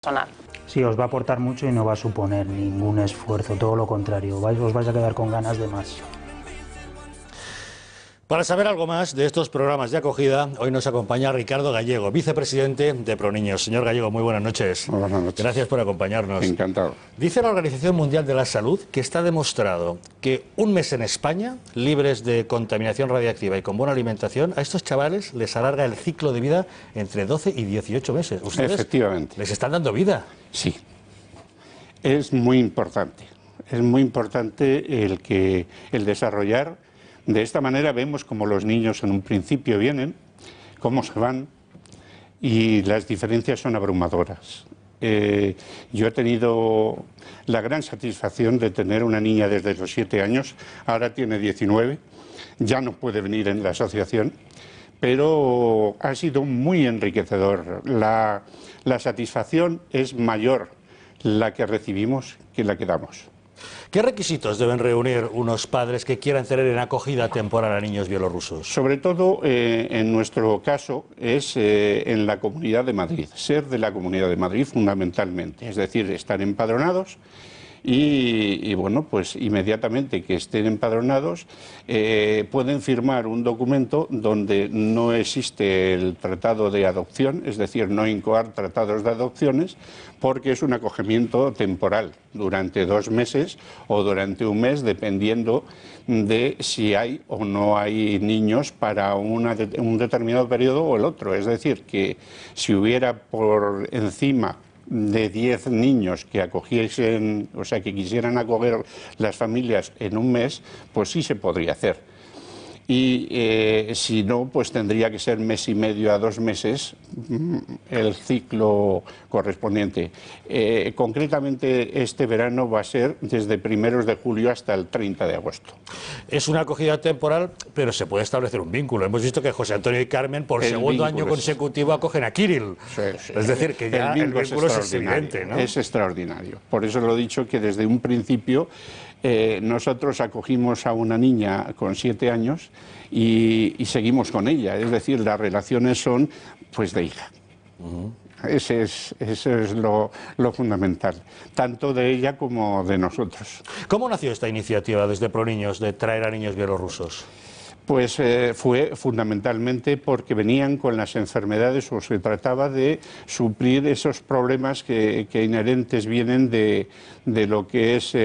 personal. Sí, os va a aportar mucho y no va a suponer ningún esfuerzo, todo lo contrario, os vais a quedar con ganas de más. Para saber algo más de estos programas de acogida, hoy nos acompaña Ricardo Gallego, vicepresidente de ProNiños. Señor Gallego, muy buenas noches. Muy buenas noches. Gracias por acompañarnos. Encantado. Dice la Organización Mundial de la Salud que está demostrado que un mes en España, libres de contaminación radiactiva y con buena alimentación, a estos chavales les alarga el ciclo de vida entre 12 y 18 meses. ¿Ustedes Efectivamente. les están dando vida? Sí. Es muy importante. Es muy importante el desarrollar. De esta manera vemos cómo los niños en un principio vienen, cómo se van, y las diferencias son abrumadoras. Yo he tenido la gran satisfacción de tener una niña desde los 7 años, ahora tiene 19, ya no puede venir en la asociación, pero ha sido muy enriquecedor. La satisfacción es mayor la que recibimos que la que damos. ¿Qué requisitos deben reunir unos padres que quieran tener en acogida temporal a niños bielorrusos? Sobre todo, en nuestro caso, es en la Comunidad de Madrid, ser de la Comunidad de Madrid fundamentalmente, es decir, estar empadronados y bueno, pues inmediatamente que estén empadronados pueden firmar un documento donde no existe el tratado de adopción, es decir, no incoar tratados de adopciones, porque es un acogimiento temporal durante 2 meses o durante 1 mes, dependiendo de si hay o no hay niños para un determinado periodo o el otro. Es decir, que si hubiera por encima de 10 niños que acogiesen, o sea, que quisieran acoger las familias en 1 mes, pues sí se podría hacer. Y si no, pues tendría que ser 1,5 meses a 2 meses el ciclo correspondiente. Concretamente, este verano va a ser desde primeros de julio hasta el 30 de agosto. Es una acogida temporal, pero se puede establecer un vínculo. Hemos visto que José Antonio y Carmen, por segundo año consecutivo, acogen a Kirill. Sí, sí. Es decir, que ya el vínculo es evidente, ¿no? Es extraordinario. Por eso lo he dicho, que desde un principio nosotros acogimos a una niña con 7 años y seguimos con ella. Es decir, las relaciones son pues de hija. Ese es lo fundamental, tanto de ella como de nosotros. ¿Cómo nació esta iniciativa desde ProNiños de traer a niños bielorrusos? Pues fue fundamentalmente porque venían con las enfermedades, o se trataba de suplir esos problemas que inherentes vienen de lo que es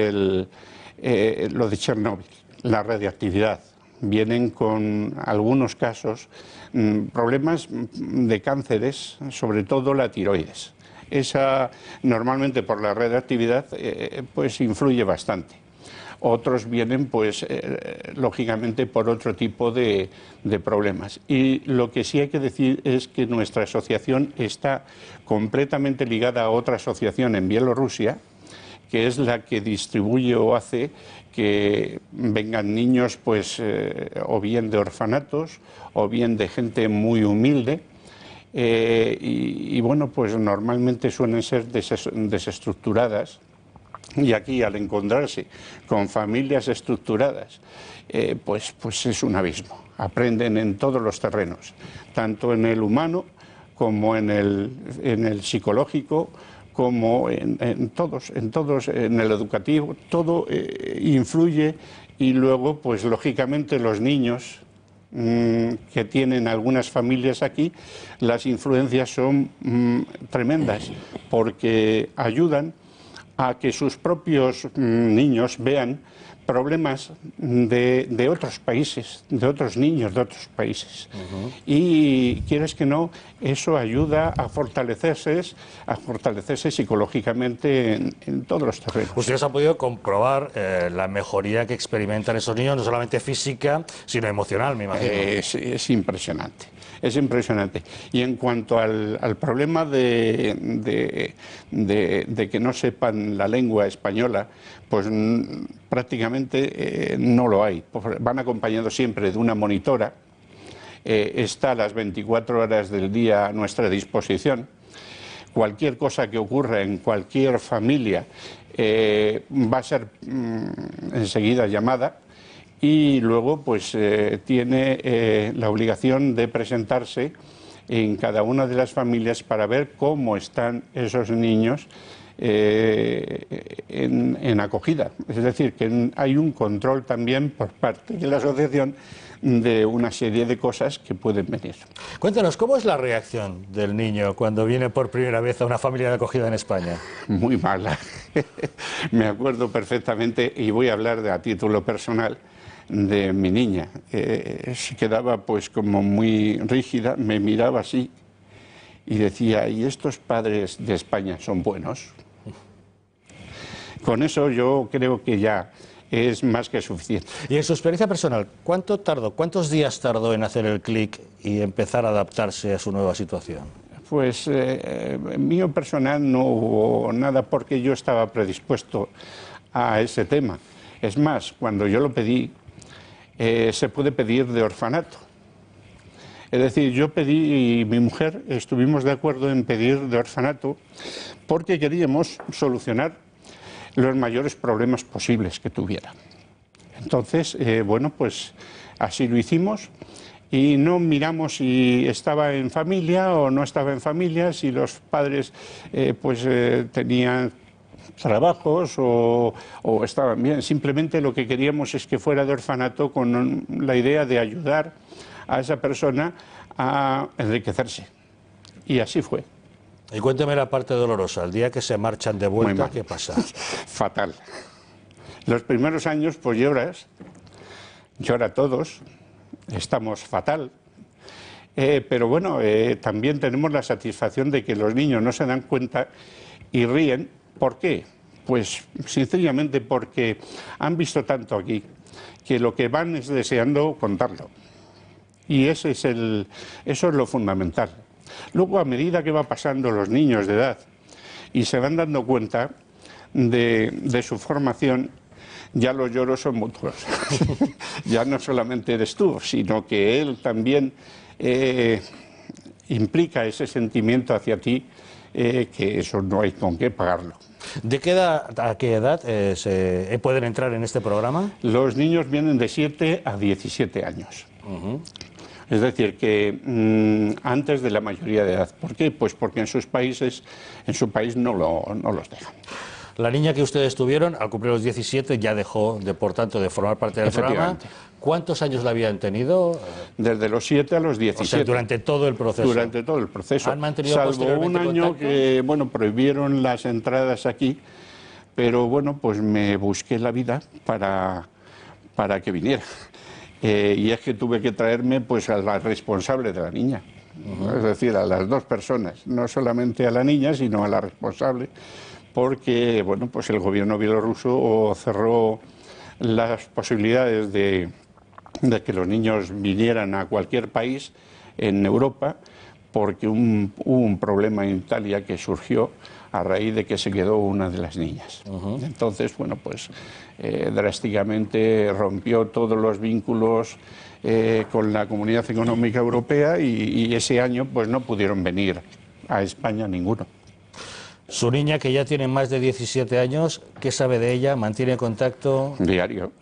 lo de Chernóbil, la radiactividad. Vienen con algunos casos problemas de cánceres, sobre todo la tiroides. Esa, normalmente por la radiactividad, pues influye bastante. Otros vienen, pues, lógicamente por otro tipo de problemas. Y lo que sí hay que decir es que nuestra asociación está completamente ligada a otra asociación en Bielorrusia, que es la que distribuye o hace que vengan niños, pues, o bien de orfanatos, o bien de gente muy humilde, y bueno, pues normalmente suelen ser desestructuradas. Y aquí, al encontrarse con familias estructuradas, pues es un abismo. Aprenden en todos los terrenos, tanto en el humano como en el psicológico, como en todos, en el educativo. Todo influye, y luego, pues lógicamente, los niños que tienen algunas familias aquí, las influencias son tremendas, porque ayudan a que sus propios niños vean problemas de otros países, de otros niños de otros países. Y quieres que no, eso ayuda a fortalecerse psicológicamente en todos los terrenos. Ustedes han podido comprobar la mejoría que experimentan esos niños, no solamente física, sino emocional, me imagino. Es impresionante. Es impresionante. Y en cuanto al problema de que no sepan la lengua española, pues prácticamente no lo hay. Van acompañados siempre de una monitora, está a las 24 horas del día a nuestra disposición. Cualquier cosa que ocurra en cualquier familia va a ser enseguida llamada. Y luego, pues, tiene la obligación de presentarse en cada una de las familias para ver cómo están esos niños en acogida. Es decir, que hay un control también por parte de la asociación de una serie de cosas que pueden venir. Cuéntanos, ¿cómo es la reacción del niño cuando viene por primera vez a una familia de acogida en España? Muy mala. Me acuerdo perfectamente, y voy a hablar a título personal, de mi niña. Se quedaba pues como muy rígida, me miraba así y decía, ¿y estos padres de España son buenos? Con eso yo creo que ya es más que suficiente. Y en su experiencia personal, ¿cuántos días tardó en hacer el clic y empezar a adaptarse a su nueva situación? Pues mío personal no hubo nada porque yo estaba predispuesto a ese tema. Es más, cuando yo lo pedí, se puede pedir de orfanato. Es decir, yo pedí y mi mujer estuvimos de acuerdo en pedir de orfanato porque queríamos solucionar los mayores problemas posibles que tuviera. Entonces, bueno, pues así lo hicimos y no miramos si estaba en familia o no estaba en familia, si los padres tenían trabajos o estaban bien. Simplemente lo que queríamos es que fuera de orfanato con la idea de ayudar a esa persona a enriquecerse. Y así fue. Y cuénteme la parte dolorosa, el día que se marchan de vuelta, ¿qué pasa? Fatal. Los primeros años, pues llora todos, estamos fatal. Pero bueno, también tenemos la satisfacción de que los niños no se dan cuenta y ríen. ¿Por qué? Pues sencillamente porque han visto tanto aquí que lo que van es deseando contarlo. Y eso es lo fundamental. Luego, a medida que va pasando los niños de edad y se van dando cuenta de su formación, ya los lloros son mutuos. Ya no solamente eres tú, sino que él también implica ese sentimiento hacia ti, que eso no hay con qué pagarlo. ¿De qué edad a qué edad pueden entrar en este programa? Los niños vienen de 7 a 17 años. Es decir, que antes de la mayoría de edad. ¿Por qué? Pues porque en su país no los dejan. La niña que ustedes tuvieron, al cumplir los 17, ya dejó, por tanto, de formar parte del programa. ¿Cuántos años la habían tenido? Desde los 7 a los 17. O sea, durante todo el proceso. Durante todo el proceso. ¿Han mantenido salvo un año contacto? Que, bueno, prohibieron las entradas aquí, pero bueno, pues me busqué la vida para que viniera. Y es que tuve que traerme pues a la responsable de la niña. Es decir, a las dos personas, no solamente a la niña, sino a la responsable, porque bueno, pues el gobierno bielorruso cerró las posibilidades de que los niños vinieran a cualquier país en Europa, porque hubo un problema en Italia que surgió a raíz de que se quedó una de las niñas. Entonces, bueno, pues drásticamente rompió todos los vínculos con la Comunidad Económica Europea y ese año pues no pudieron venir a España ninguno. Su niña, que ya tiene más de 17 años, ¿qué sabe de ella? ¿Mantiene contacto? Diario.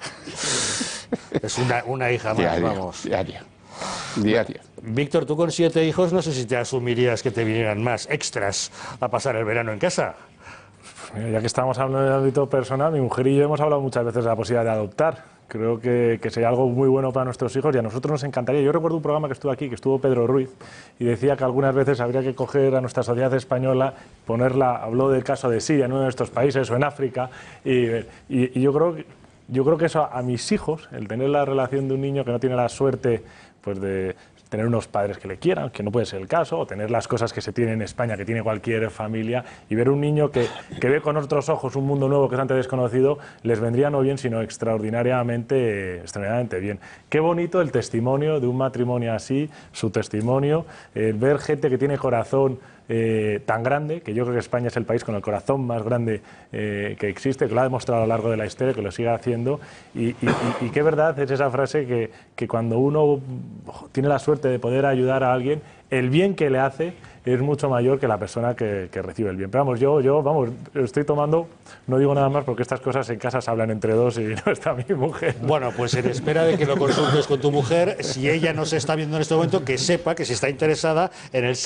Es una hija más, diario, vamos. Diario. Víctor, tú con 7 hijos no sé si te asumirías que te vinieran más extras a pasar el verano en casa. Mira, ya que estamos hablando del ámbito personal, mi mujer y yo hemos hablado muchas veces de la posibilidad de adoptar. Creo que sería algo muy bueno para nuestros hijos y a nosotros nos encantaría. Yo recuerdo un programa que estuvo aquí, que estuvo Pedro Ruiz, y decía que algunas veces habría que coger a nuestra sociedad española, habló del caso de Siria en uno de estos países o en África, y yo creo que eso a mis hijos, el tener la relación de un niño que no tiene la suerte pues de tener unos padres que le quieran, que no puede ser el caso, o tener las cosas que se tienen en España, que tiene cualquier familia, y ver un niño que ve con otros ojos un mundo nuevo que es antes desconocido, les vendría no bien, sino extraordinariamente bien. Qué bonito el testimonio de un matrimonio así, su testimonio, ver gente que tiene corazón tan grande, que yo creo que España es el país con el corazón más grande que existe, que lo ha demostrado a lo largo de la historia, que lo sigue haciendo, y qué verdad es esa frase que cuando uno tiene la suerte de poder ayudar a alguien, el bien que le hace es mucho mayor que la persona que recibe el bien. Pero vamos, yo estoy tomando, no digo nada más porque estas cosas en casa se hablan entre dos y no está mi mujer. Bueno, pues en espera de que lo consultes con tu mujer, si ella no se está viendo en este momento, que sepa que si está interesada en el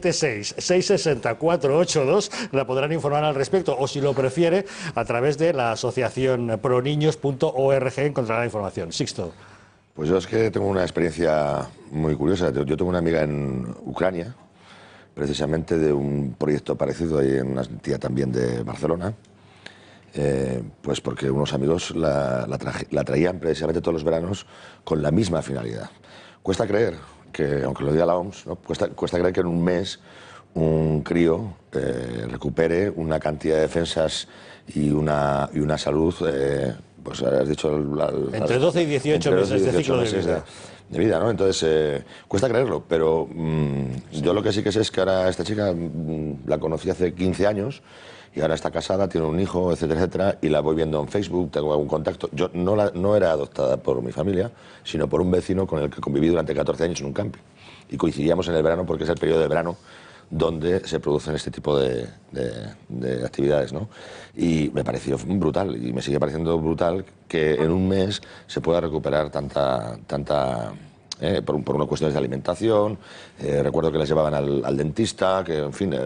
676-660-482 la podrán informar al respecto, o si lo prefiere, a través de la asociación proniños.org encontrará la información. Sixto. Pues yo es que tengo una experiencia muy curiosa. Yo tengo una amiga en Ucrania, precisamente de un proyecto parecido ahí en una entidad también de Barcelona, pues porque unos amigos la traían precisamente todos los veranos con la misma finalidad. Cuesta creer que, aunque lo diga la OMS, ¿no? cuesta creer que en un mes un crío recupere una cantidad de defensas y una salud, pues has dicho... Entre 12 y 18 meses de ciclo de vida. De vida, ¿no? Entonces, cuesta creerlo, pero yo lo que sí que sé es que ahora esta chica la conocí hace 15 años y ahora está casada, tiene un hijo, etcétera, etcétera, y la voy viendo en Facebook, tengo algún contacto. Yo no era adoptada por mi familia, sino por un vecino con el que conviví durante 14 años en un camping. Y coincidíamos en el verano porque es el periodo de verano donde se producen este tipo de actividades, ¿no? Y me pareció brutal, y me sigue pareciendo brutal que en un mes se pueda recuperar tanta por unas cuestiones de alimentación. Recuerdo que las llevaban al dentista, que en fin,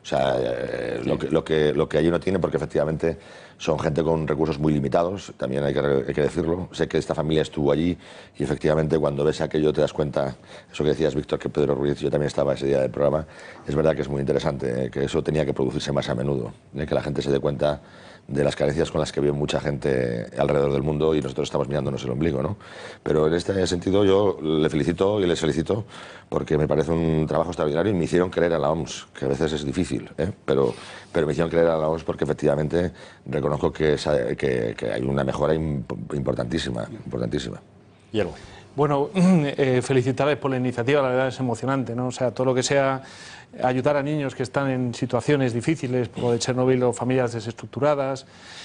lo que allí no tiene, porque efectivamente son gente con recursos muy limitados, también hay que decirlo. Sé que esta familia estuvo allí y efectivamente cuando ves aquello te das cuenta, eso que decías, Víctor, que Pedro Ruiz, yo también estaba ese día del programa, es verdad que es muy interesante, que eso tenía que producirse más a menudo, que la gente se dé cuenta de las carencias con las que vive mucha gente alrededor del mundo y nosotros estamos mirándonos el ombligo, ¿no? Pero en este sentido yo le felicito y les felicito porque me parece un trabajo extraordinario y me hicieron creer a la OMS, que a veces es difícil, pero me hicieron creer a la OMS porque efectivamente reconozco que hay una mejora importantísima. Hierro. Bueno, felicitarles por la iniciativa, la verdad es emocionante, ¿no? O sea, todo lo que sea ayudar a niños que están en situaciones difíciles, como de Chernobyl o familias desestructuradas.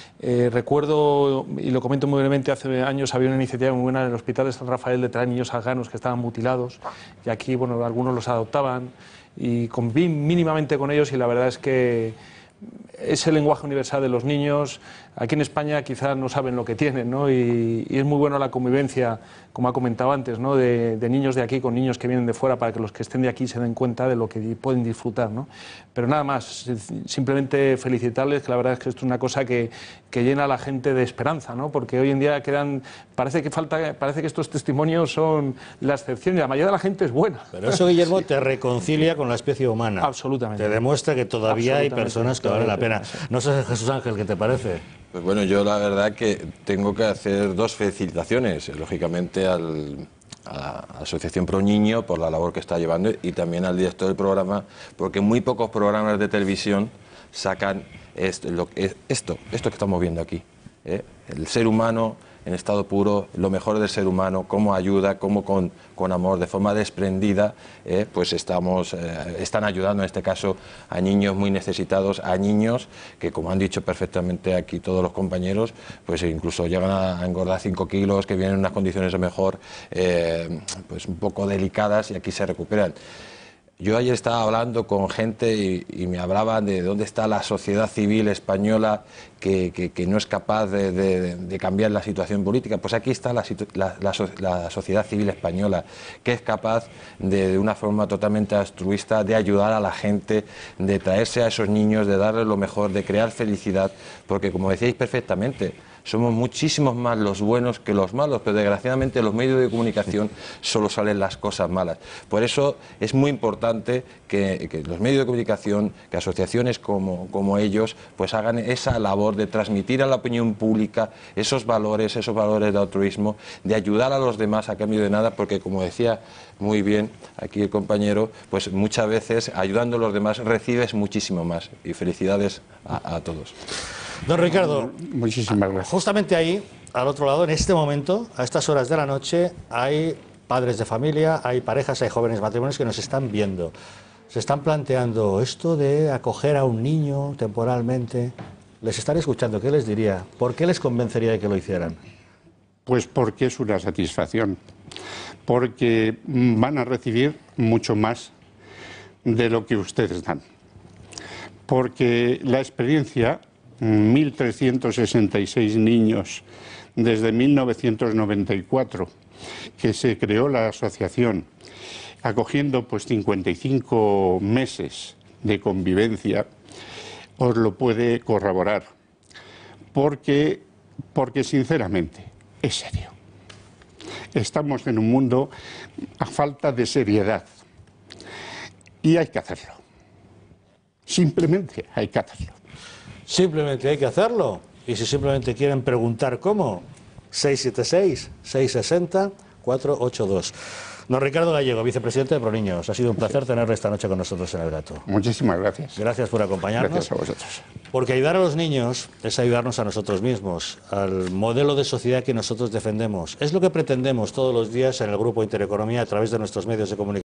Recuerdo, y lo comento muy brevemente, hace años había una iniciativa muy buena en el Hospital de San Rafael de traer niños afganos que estaban mutilados, y aquí, bueno, algunos los adoptaban, y conviví mínimamente con ellos, y la verdad es que es el lenguaje universal de los niños. Aquí en España quizás no saben lo que tienen, ¿no? Y es muy bueno la convivencia, como ha comentado antes, ¿no? de niños de aquí con niños que vienen de fuera, para que los que estén de aquí se den cuenta de lo que pueden disfrutar, ¿no? Pero nada más, simplemente felicitarles, que la verdad es que esto es una cosa que llena a la gente de esperanza, ¿no? Porque hoy en día parece que estos testimonios son la excepción y la mayoría de la gente es buena. Pero eso, Guillermo, te reconcilia con la especie humana. Absolutamente. Te demuestra que todavía hay personas que valen la pena. No sé, Jesús Ángel, ¿qué te parece? Pues bueno, yo la verdad que tengo que hacer dos felicitaciones, lógicamente a la Asociación Pro Niño por la labor que está llevando y también al director del programa, porque muy pocos programas de televisión sacan esto que estamos viendo aquí, el ser humano en estado puro, lo mejor del ser humano, cómo ayuda, cómo con amor, de forma desprendida, pues están ayudando en este caso a niños muy necesitados, a niños que, como han dicho perfectamente aquí todos los compañeros, pues incluso llegan a engordar 5 kilos, que vienen en unas condiciones de mejor, pues un poco delicadas, y aquí se recuperan. Yo ayer estaba hablando con gente y me hablaban de dónde está la sociedad civil española que no es capaz de cambiar la situación política. Pues aquí está la sociedad civil española, que es capaz de una forma totalmente altruista de ayudar a la gente, de traerse a esos niños, de darles lo mejor, de crear felicidad, porque como decíais perfectamente, somos muchísimos más los buenos que los malos, pero desgraciadamente en los medios de comunicación solo salen las cosas malas. Por eso es muy importante que los medios de comunicación, que asociaciones como ellos, pues hagan esa labor de transmitir a la opinión pública esos valores de altruismo, de ayudar a los demás a cambio de nada, porque como decía muy bien aquí el compañero, pues muchas veces ayudando a los demás recibes muchísimo más. Y felicidades a todos. Don Ricardo, muchísimas gracias. Justamente ahí, al otro lado, en este momento, a estas horas de la noche, hay padres de familia, hay parejas, hay jóvenes matrimonios que nos están viendo. Se están planteando esto de acoger a un niño temporalmente. Les están escuchando, ¿qué les diría? ¿Por qué les convencería de que lo hicieran? Pues porque es una satisfacción, porque van a recibir mucho más de lo que ustedes dan. Porque la experiencia, 1.366 niños desde 1994, que se creó la asociación, acogiendo pues 55 meses de convivencia, os lo puede corroborar. Porque sinceramente, es serio. Estamos en un mundo a falta de seriedad. Y hay que hacerlo. Simplemente hay que hacerlo. Simplemente hay que hacerlo. Y si simplemente quieren preguntar cómo, 676-660-482. Don Ricardo Gallego, vicepresidente de ProNiños, ha sido un placer tenerle esta noche con nosotros en El Gato. Muchísimas gracias. Gracias por acompañarnos. Gracias a vosotros. Porque ayudar a los niños es ayudarnos a nosotros mismos, al modelo de sociedad que nosotros defendemos. Es lo que pretendemos todos los días en el Grupo Intereconomía a través de nuestros medios de comunicación.